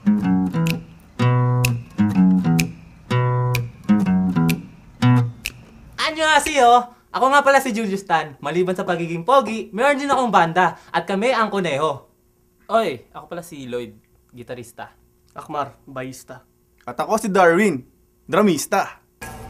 Annyeonghaseyo! Ako nga pala si Julius Tan. Maliban sa pagiging pogi, meron din akong banda at kami ang Kuneho. Oy, ako pala si Lloyd, gitarista. Akmar, bayista. At ako si Darwin, dramista.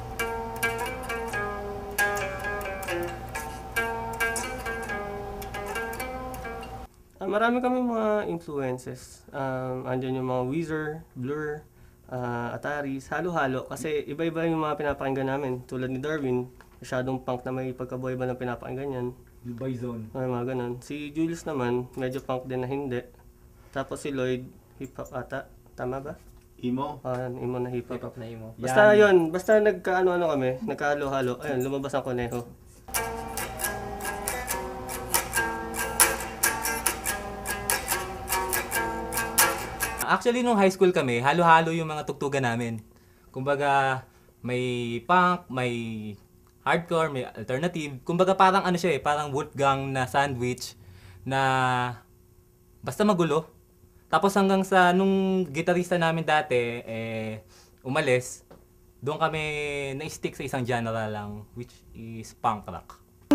Marami kami mga influences. Andyan yung mga Weezer, Blur, Ataris, halo-halo. Kasi iba-iba yung mga pinapakinggan namin. Tulad ni Darwin, masyadong punk na may pagkaboy-ba ng pinapakinggan yan. Boyzone. Ay, mga ganun. Si Julius naman, medyo punk din na hindi. Tapos si Lloyd, hip-hop ata. Tama ba? Emo. Emo na hip-hop. Hip-hop na emo. Basta yun, basta nagkaano-ano kami, nagkahalo-halo. Ayun, lumabas ang Kuneho. Actually, nung high school kami, halo-halo yung mga tugtugan namin. Kumbaga, may punk, may hardcore, may alternative. Kumbaga parang ano siya parang Wolfgang na sandwich na basta magulo. Tapos hanggang sa nung gitarista namin dati, umalis, doon kami na-stick sa isang genre lang, which is punk rock.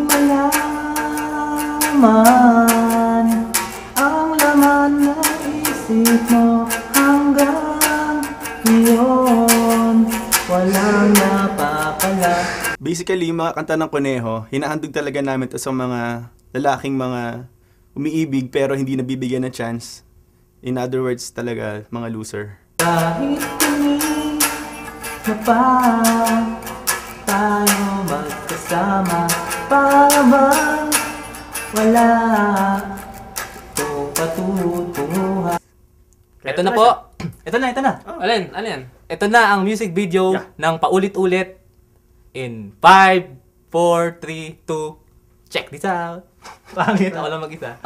Malaman ang laman ng isip mo hanggang ngayon walang napapala. Basically, yung mga kanta ng Kuneho, hinahandog talaga namin to sa mga lalaking mga umiibig pero hindi nabibigyan ng chance. In other words, talaga, mga loser. Kahit kami na pa tayo magkasama, para bang wala itong patutunguhan. Ito na po. Ito na. Alin? Ano yan? Ito na ang music video ng Paulit-Ulit in 5, 4, 3, 2. Check this out. Pangit, ako lang mag-isa.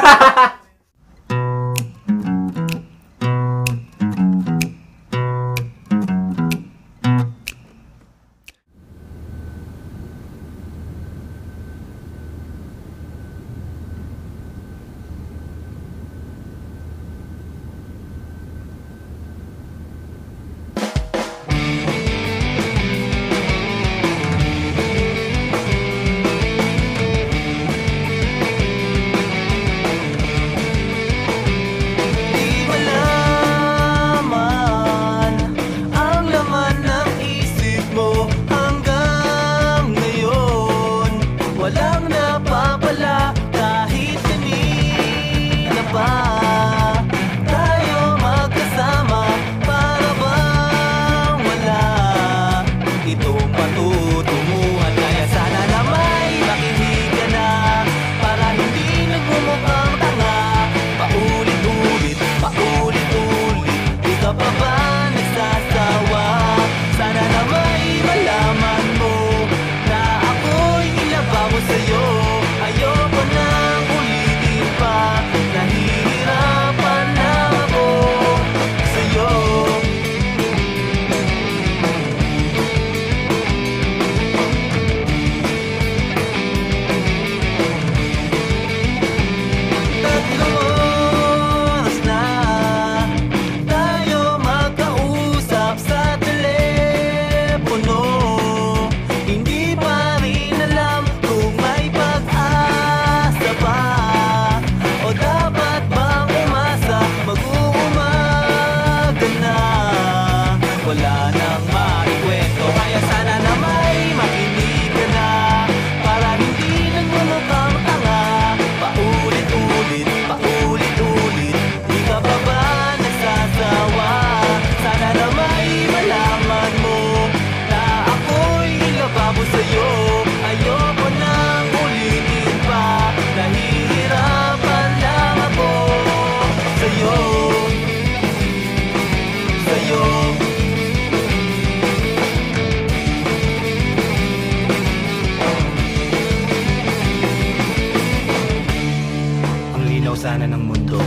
sana ng mundo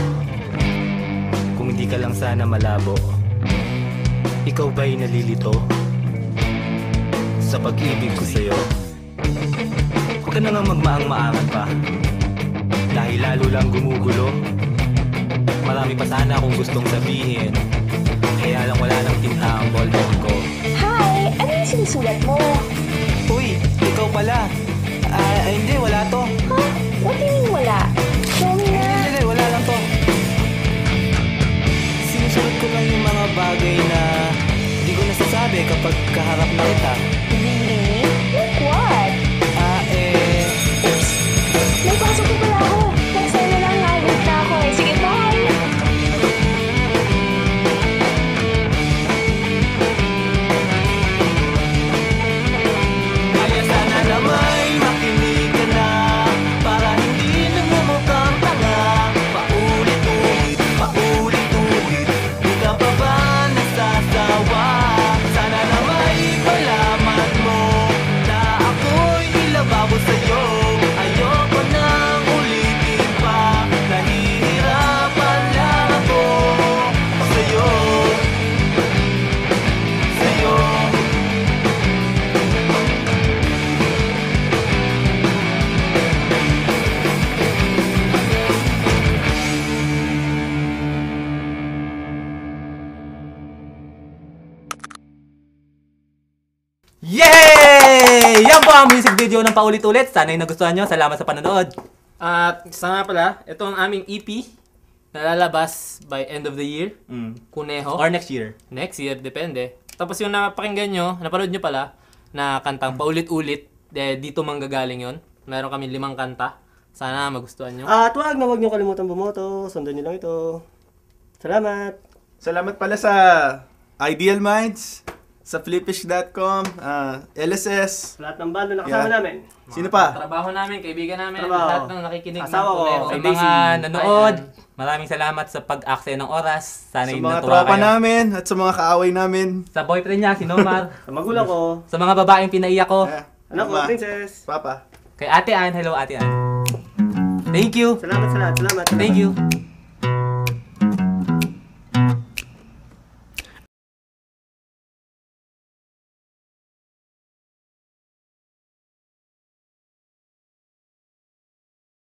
kung hindi ka lang sana malabo. Ikaw ba'y nalilito sa pag-ibig ko sa'yo? Huwag ka na nga magmaang-maangat pa, dahil lalo lang gumugulo. Marami pa sana akong gustong sabihin, Kaya lang wala nang tinta ang ballpen ko. Hi! Ano yung sinusulat mo? Uy, ikaw pala. Hindi, wala to. Ha? What do you mean wala? Show me na. Hindi, wala lang to. Sinusulat ko lang yung mga bagay na di ko nasasabi kapag kaharap na kita. Really? Like what? Oops! May pasok na pala ako. Next time na lang nag-wait na ako eh. Sige, bye! Kaya sana na may makinig ka na para hindi namumukhang tanga. Paulit-ulit, paulit-ulit, di ka pa ba nasasawa? Sana na may malaman mo na ako'y nilababo sa'yo. Ayoko nang ulitin pa, nahihirapan lang ako sa'yo. Sa'yo. Yay! Yan po ang music video ng paulit-ulit. Sana'y nagustuhan nyo. Salamat sa panonood. At isa nga pala, ito ang aming EP na lalabas by end of the year. Kuneho. Or next year. Next year, depende. Tapos yung napakinggan nyo, napanood nyo pala, na kantang paulit-ulit, dito manggagaling yon. Meron kami 5 kanta. Sana magustuhan nyo. At huwag nyo kalimutan bumoto. Sundan nyo lang ito. Salamat! Salamat pala sa Ideal Minds, sa flippish.com, LSS. Lahat ng bando na kasama Yeah. namin. Sino pa? Trabaho namin, kaibigan namin, Trabaho. lahat ng nakikinig Asawa ko. Kuneho. Sa Kay mga Daisy. nanood, Ayan. maraming salamat sa pag-aksaya ng oras. Sa Sana'y mga natuwa tropa kayo. namin at sa mga kaaway namin. Sa boyfriend niya, si Nomar. Sa magulang ko. Sa mga babaeng pinaiyak ko. Anak ko, Mama, princess. Papa. Kay Ate Ann. Hello, Ate Ann. Thank you. Salamat sa lahat. Salamat. Thank you.